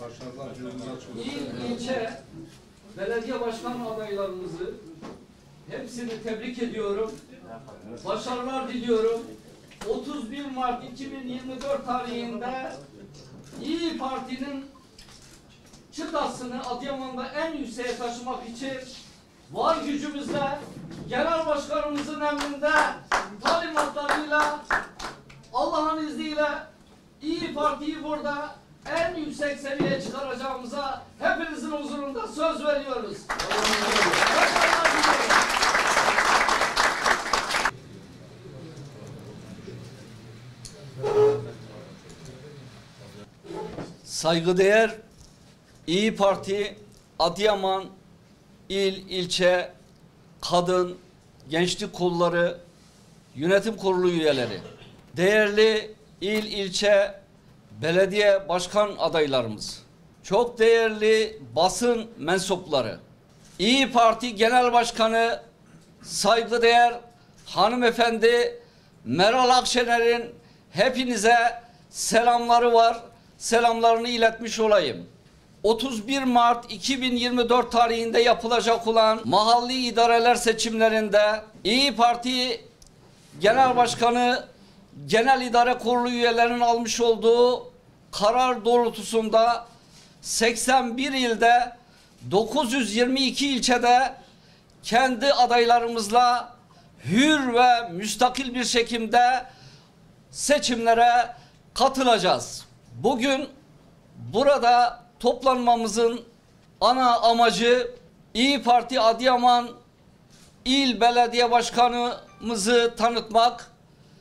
İl, ilçe, belediye başkan adaylarımızı hepsini tebrik ediyorum. Başarılar diliyorum. 31 Mart 2024 tarihinde İYİ Parti'nin çıtasını Adıyaman'da en yükseğe taşımak için var gücümüzle genel başkanımızın emrinde talimatlarıyla Allah'ın izniyle İYİ Parti'yi burada en yüksek seviyeye çıkaracağımıza hepinizin huzurunda söz veriyoruz. Saygıdeğer İYİ Parti Adıyaman İl, ilçe, kadın, gençlik kolları, yönetim kurulu üyeleri, değerli il, ilçe, belediye başkan adaylarımız, çok değerli basın mensupları, İYİ Parti Genel Başkanı saygıdeğer hanımefendi Meral Akşener'in hepinize selamları var. Selamlarını iletmiş olayım. 31 Mart 2024 tarihinde yapılacak olan mahalli idareler seçimlerinde İYİ Parti Genel Başkanı Genel İdare Kurulu üyelerinin almış olduğu karar doğrultusunda 81 ilde 922 ilçede kendi adaylarımızla hür ve müstakil bir şekilde seçimlere katılacağız. Bugün burada toplanmamızın ana amacı İYİ Parti Adıyaman İl Belediye Başkanımızı tanıtmak,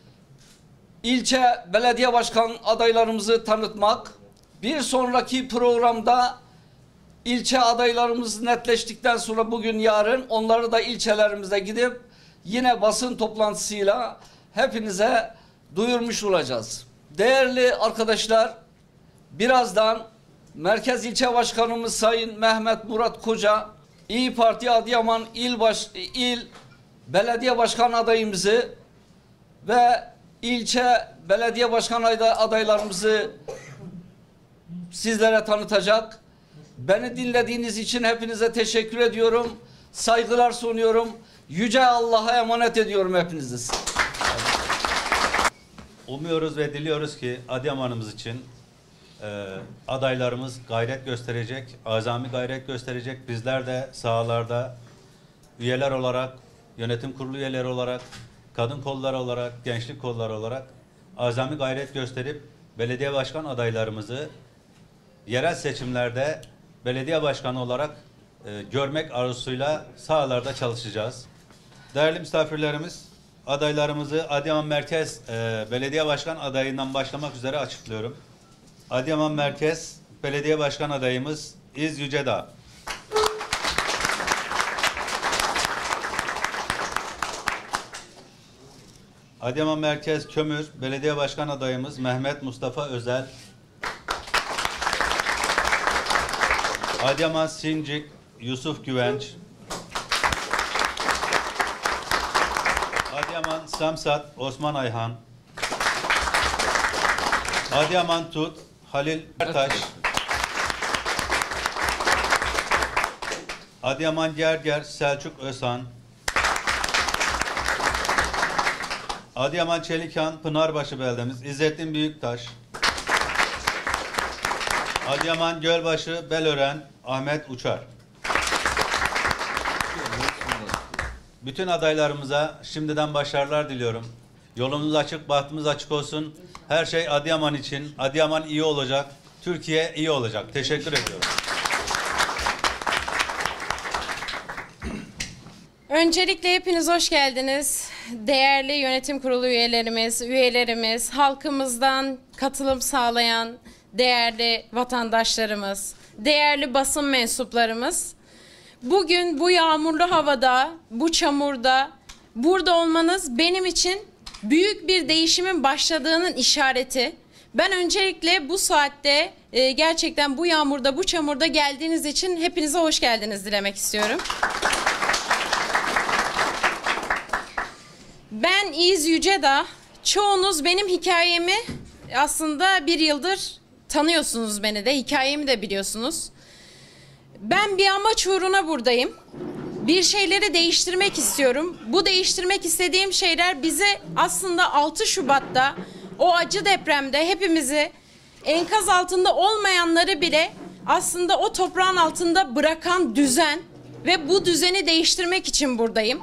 ilçe belediye başkan adaylarımızı tanıtmak. Bir sonraki programda ilçe adaylarımız netleştikten sonra bugün yarın onları da ilçelerimize gidip yine basın toplantısıyla hepinize duyurmuş olacağız. Değerli arkadaşlar, birazdan Merkez İlçe Başkanımız Sayın Mehmet Murat Koca, İYİ Parti Adıyaman İl Belediye Başkan adayımızı ve ilçe belediye başkan adaylarımızı sizlere tanıtacak. Beni dinlediğiniz için hepinize teşekkür ediyorum. Saygılar sunuyorum. Yüce Allah'a emanet ediyorum hepinizi. Umuyoruz ve diliyoruz ki Adıyaman'ımız için adaylarımız gayret gösterecek, azami gayret gösterecek. Bizler de sahalarda üyeler olarak, yönetim kurulu üyeleri olarak, kadın kolları olarak, gençlik kolları olarak azami gayret gösterip belediye başkan adaylarımızı yerel seçimlerde belediye başkanı olarak görmek arzusuyla sahalarda çalışacağız. Değerli misafirlerimiz, adaylarımızı Adıyaman Merkez Belediye Başkan adayından başlamak üzere açıklıyorum. Adıyaman Merkez Belediye Başkan adayımız İz Yücedağ. Adıyaman Merkez Kömür Belediye Başkan adayımız Mehmet Mustafa Özel. Adıyaman Sincik Yusuf Güvenç. Adıyaman Samsat Osman Ayhan. Adıyaman Tut Halil Ertaş. Adıyaman Gerger Selçuk Özhan. Adıyaman Çelikhan Pınarbaşı beldemiz İzzettin Büyüktaş. Adıyaman Gölbaşı Belören Ahmet Uçar. Bütün adaylarımıza şimdiden başarılar diliyorum. Yolumuz açık, bahtımız açık olsun. Her şey Adıyaman için. Adıyaman iyi olacak. Türkiye iyi olacak. Teşekkür ediyorum. Öncelikle hepiniz hoş geldiniz. Değerli yönetim kurulu üyelerimiz, halkımızdan katılım sağlayan değerli vatandaşlarımız, değerli basın mensuplarımız. Bugün bu yağmurlu havada, bu çamurda burada olmanız benim için büyük bir değişimin başladığının işareti. Ben öncelikle bu saatte gerçekten bu yağmurda, bu çamurda geldiğiniz için hepinize hoş geldiniz dilemek istiyorum. Ben İz Yücedağ. Çoğunuz benim hikayemi aslında bir yıldır tanıyorsunuz beni de, hikayemi de biliyorsunuz. Ben bir amaç uğruna buradayım. Bir şeyleri değiştirmek istiyorum. Bu değiştirmek istediğim şeyler bize aslında 6 Şubat'ta o acı depremde hepimizi enkaz altında olmayanları bile aslında o toprağın altında bırakan düzen ve bu düzeni değiştirmek için buradayım.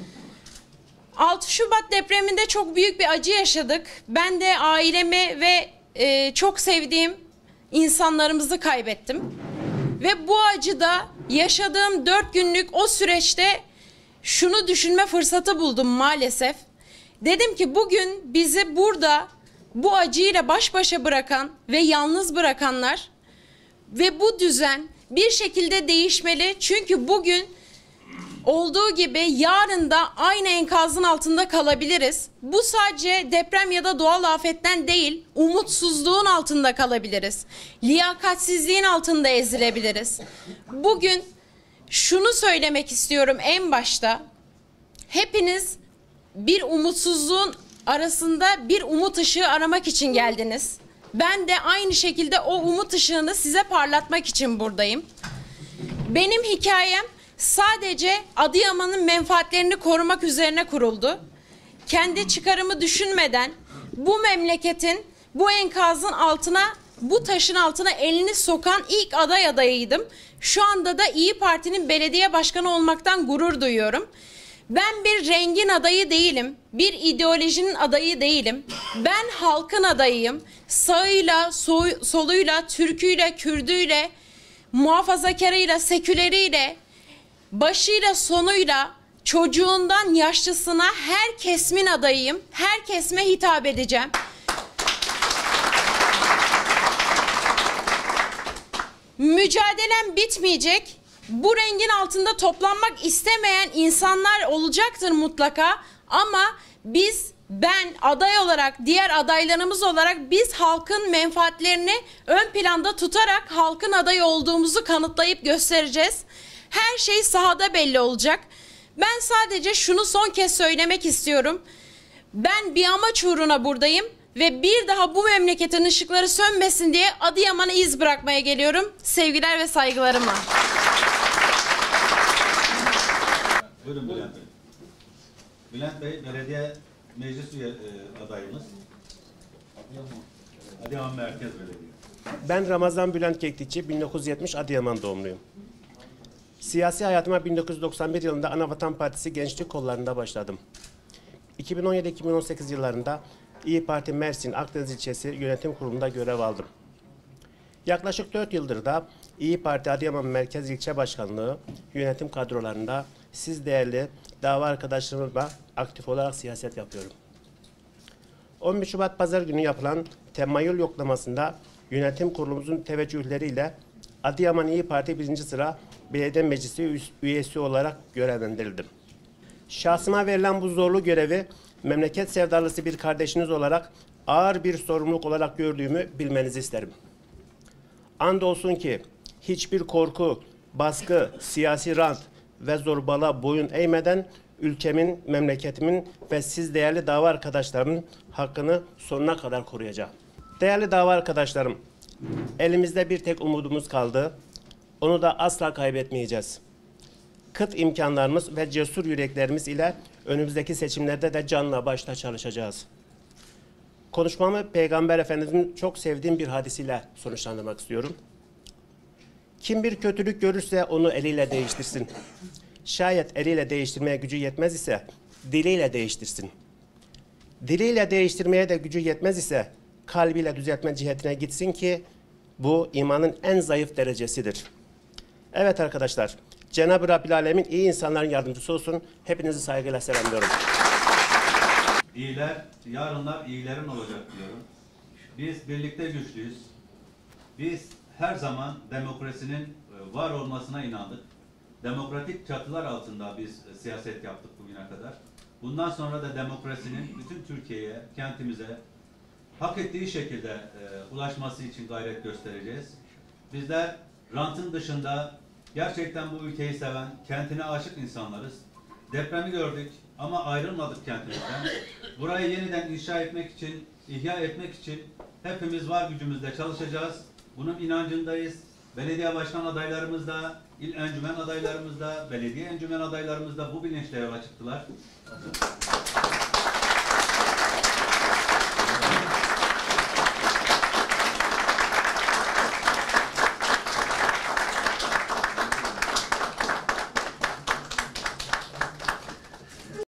6 Şubat depreminde çok büyük bir acı yaşadık. Ben de ailemi ve çok sevdiğim insanlarımızı kaybettim. Ve bu acıda yaşadığım 4 günlük o süreçte şunu düşünme fırsatı buldum maalesef. Dedim ki bugün bizi burada bu acıyla baş başa bırakan ve yalnız bırakanlar ve bu düzen bir şekilde değişmeli. Çünkü bugün olduğu gibi yarın da aynı enkazın altında kalabiliriz. Bu sadece deprem ya da doğal afetten değil, umutsuzluğun altında kalabiliriz. Liyakatsizliğin altında ezilebiliriz. Bugün şunu söylemek istiyorum en başta. Hepiniz bir umutsuzluğun arasında bir umut ışığı aramak için geldiniz. Ben de aynı şekilde o umut ışığını size parlatmak için buradayım. Benim hikayem sadece Adıyaman'ın menfaatlerini korumak üzerine kuruldu. Kendi çıkarımı düşünmeden bu memleketin, bu enkazın altına, bu taşın altına elini sokan ilk aday adayıydım. Şu anda da İYİ Parti'nin belediye başkanı olmaktan gurur duyuyorum. Ben bir rengin adayı değilim, bir ideolojinin adayı değilim. Ben halkın adayıyım. Sağıyla, soluyla, Türküyle, Kürdüyle, muhafazakarıyla, seküleriyle, başıyla sonuyla, çocuğundan yaşlısına her kesimin adayıyım. Her kesime hitap edeceğim. Mücadelem bitmeyecek. Bu rengin altında toplanmak istemeyen insanlar olacaktır mutlaka. Ama ben aday olarak, diğer adaylarımız olarak biz halkın menfaatlerini ön planda tutarak halkın adayı olduğumuzu kanıtlayıp göstereceğiz. Her şey sahada belli olacak. Ben sadece şunu son kez söylemek istiyorum. Ben bir amaç uğruna buradayım ve bir daha bu memleketin ışıkları sönmesin diye Adıyaman'a iz bırakmaya geliyorum. Sevgiler ve saygılarımla. Buyurun Bülent Bey. Bülent Bey, belediye meclis üye adayımız. Adıyaman Merkez Belediye. Ben Ramazan Bülent Keklikçi, 1970 Adıyaman doğumluyum. Siyasi hayatıma 1991 yılında Anavatan Partisi Gençlik Kolları'nda başladım. 2017-2018 yıllarında İYİ Parti Mersin Akdeniz İlçesi Yönetim Kurulu'nda görev aldım. Yaklaşık 4 yıldır da İYİ Parti Adıyaman Merkez İlçe Başkanlığı yönetim kadrolarında siz değerli dava arkadaşlarımla aktif olarak siyaset yapıyorum. 11 Şubat Pazar günü yapılan temayül yoklamasında yönetim kurulumuzun teveccühleriyle Adıyaman İYİ Parti 1. sıra belediye meclisi üyesi olarak görevlendirildim. Şahsıma verilen bu zorlu görevi memleket sevdalısı bir kardeşiniz olarak ağır bir sorumluluk olarak gördüğümü bilmenizi isterim. Andolsun ki hiçbir korku, baskı, siyasi rant ve zorbalığa boyun eğmeden ülkemin, memleketimin ve siz değerli dava arkadaşlarımın hakkını sonuna kadar koruyacağım. Değerli dava arkadaşlarım, elimizde bir tek umudumuz kaldı. Onu da asla kaybetmeyeceğiz. Kıt imkanlarımız ve cesur yüreklerimiz ile önümüzdeki seçimlerde de canla başla çalışacağız. Konuşmamı Peygamber Efendimiz'in çok sevdiğim bir hadisiyle sonuçlandırmak istiyorum. Kim bir kötülük görürse onu eliyle değiştirsin. Şayet eliyle değiştirmeye gücü yetmez ise diliyle değiştirsin. Diliyle değiştirmeye de gücü yetmez ise kalbiyle düzeltme cihetine gitsin ki bu imanın en zayıf derecesidir. Evet arkadaşlar, Cenab-ı Rabbil Alemin iyi insanların yardımcısı olsun. Hepinizi saygıyla selamlıyorum. İyiler, yarınlar iyilerin olacak diyorum. Biz birlikte güçlüyüz. Biz her zaman demokrasinin var olmasına inandık. Demokratik çatılar altında biz siyaset yaptık bugüne kadar. Bundan sonra da demokrasinin bütün Türkiye'ye, kentimize hak ettiği şekilde ulaşması için gayret göstereceğiz. Bizler rantın dışında gerçekten bu ülkeyi seven, kentine aşık insanlarız. Depremi gördük ama ayrılmadık kentimizden. Burayı yeniden inşa etmek için, ihya etmek için hepimiz var gücümüzle çalışacağız. Bunun inancındayız. Belediye başkan adaylarımız da, il encümen adaylarımız da, belediye encümen adaylarımız da bu bilinçle yola çıktılar.